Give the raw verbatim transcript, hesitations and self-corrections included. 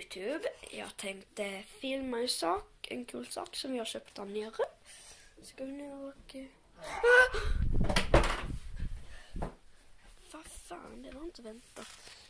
YouTube. Jag tänkte filma en sak, en cool sak som jag köpt där nere. Ska vi ner och... Ah! Vad fan, det var inte väntat.